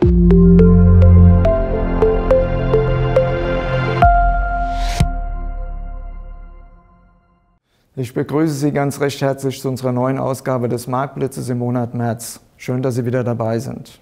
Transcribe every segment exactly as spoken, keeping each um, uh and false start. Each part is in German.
Ich begrüße Sie ganz recht herzlich zu unserer neuen Ausgabe des Marktblitzes im Monat März. Schön, dass Sie wieder dabei sind.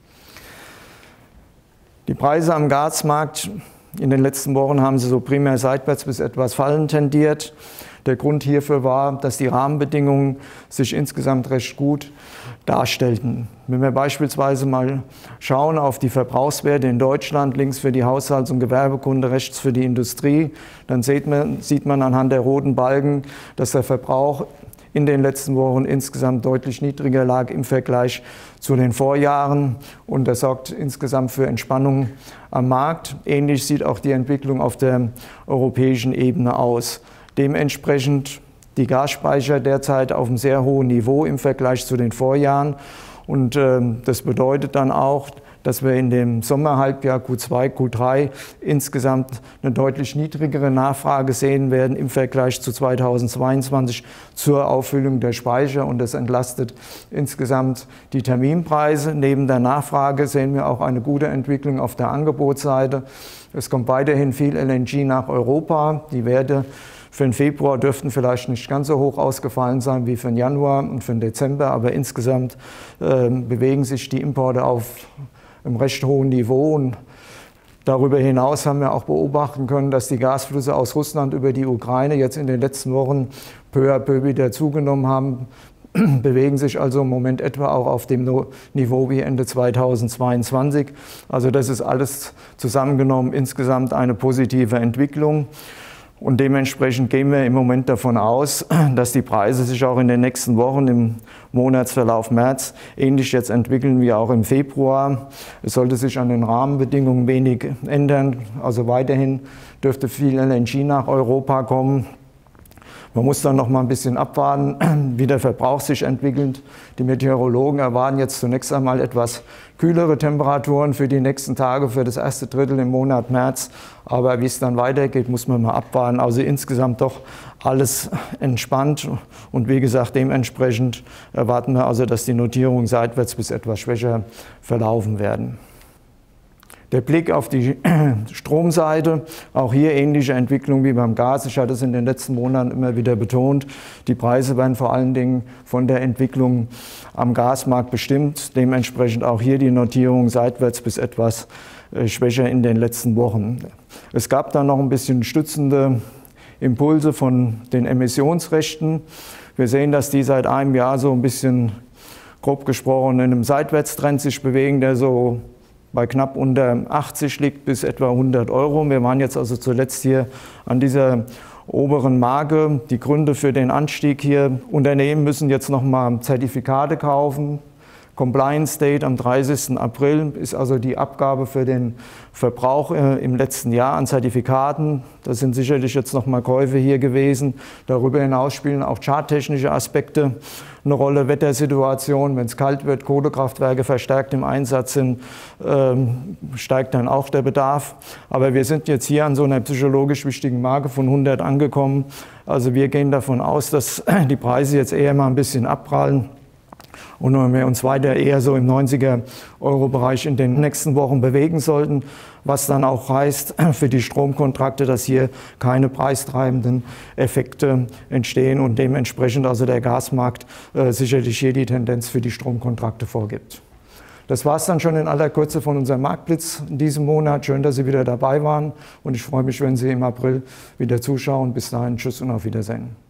Die Preise am Gasmarkt in den letzten Wochen haben sie so primär seitwärts bis etwas fallend tendiert. Der Grund hierfür war, dass die Rahmenbedingungen sich insgesamt recht gut darstellten. Wenn wir beispielsweise mal schauen auf die Verbrauchswerte in Deutschland, links für die Haushalts- und Gewerbekunde, rechts für die Industrie, dann sieht man, sieht man anhand der roten Balken, dass der Verbrauch in den letzten Wochen insgesamt deutlich niedriger lag im Vergleich zu den Vorjahren. Und das sorgt insgesamt für Entspannung am Markt. Ähnlich sieht auch die Entwicklung auf der europäischen Ebene aus. Dementsprechend die Gasspeicher derzeit auf einem sehr hohen Niveau im Vergleich zu den Vorjahren. Und äh, das bedeutet dann auch, dass wir in dem Sommerhalbjahr Q zwei, Q drei insgesamt eine deutlich niedrigere Nachfrage sehen werden im Vergleich zu zweitausendzweiundzwanzig zur Auffüllung der Speicher. Und das entlastet insgesamt die Terminpreise. Neben der Nachfrage sehen wir auch eine gute Entwicklung auf der Angebotsseite. Es kommt weiterhin viel L N G nach Europa. Die Werte für den Februar dürften vielleicht nicht ganz so hoch ausgefallen sein wie für den Januar und für den Dezember, aber insgesamt äh, bewegen sich die Importe auf einem recht hohen Niveau. Und darüber hinaus haben wir auch beobachten können, dass die Gasflüsse aus Russland über die Ukraine jetzt in den letzten Wochen peu à peu wieder zugenommen haben, bewegen sich also im Moment etwa auch auf dem Niveau wie Ende zweitausendzweiundzwanzig. Also das ist alles zusammengenommen insgesamt eine positive Entwicklung. Und dementsprechend gehen wir im Moment davon aus, dass die Preise sich auch in den nächsten Wochen im Monatsverlauf März ähnlich jetzt entwickeln wie auch im Februar. Es sollte sich an den Rahmenbedingungen wenig ändern. Also weiterhin dürfte viel L N G nach Europa kommen. Man muss dann noch mal ein bisschen abwarten, wie der Verbrauch sich entwickelt. Die Meteorologen erwarten jetzt zunächst einmal etwas kühlere Temperaturen für die nächsten Tage, für das erste Drittel im Monat März. Aber wie es dann weitergeht, muss man mal abwarten. Also insgesamt doch alles entspannt. Und wie gesagt, dementsprechend erwarten wir also, dass die Notierungen seitwärts bis etwas schwächer verlaufen werden. Der Blick auf die Stromseite, auch hier ähnliche Entwicklung wie beim Gas. Ich hatte es in den letzten Monaten immer wieder betont. Die Preise werden vor allen Dingen von der Entwicklung am Gasmarkt bestimmt. Dementsprechend auch hier die Notierung seitwärts bis etwas schwächer in den letzten Wochen. Es gab dann noch ein bisschen stützende Impulse von den Emissionsrechten. Wir sehen, dass die seit einem Jahr so ein bisschen, grob gesprochen, in einem Seitwärtstrend sich bewegen, der so bei knapp unter achtzig liegt bis etwa hundert Euro. Wir waren jetzt also zuletzt hier an dieser oberen Marke. Die Gründe für den Anstieg hier: Unternehmen müssen jetzt nochmal Zertifikate kaufen. Compliance Date am dreißigsten April ist also die Abgabe für den Verbrauch im letzten Jahr an Zertifikaten. Das sind sicherlich jetzt nochmal Käufe hier gewesen. Darüber hinaus spielen auch charttechnische Aspekte eine Rolle. Wettersituation, wenn es kalt wird, Kohlekraftwerke verstärkt im Einsatz sind, ähm, steigt dann auch der Bedarf. Aber wir sind jetzt hier an so einer psychologisch wichtigen Marke von hundert angekommen. Also wir gehen davon aus, dass die Preise jetzt eher mal ein bisschen abprallen. Und wenn wir uns weiter eher so im neunziger-Euro-Bereich in den nächsten Wochen bewegen sollten, was dann auch heißt für die Stromkontrakte, dass hier keine preistreibenden Effekte entstehen und dementsprechend also der Gasmarkt äh, sicherlich hier die Tendenz für die Stromkontrakte vorgibt. Das war es dann schon in aller Kürze von unserem Marktblitz in diesem Monat. Schön, dass Sie wieder dabei waren und ich freue mich, wenn Sie im April wieder zuschauen. Bis dahin, tschüss und auf Wiedersehen.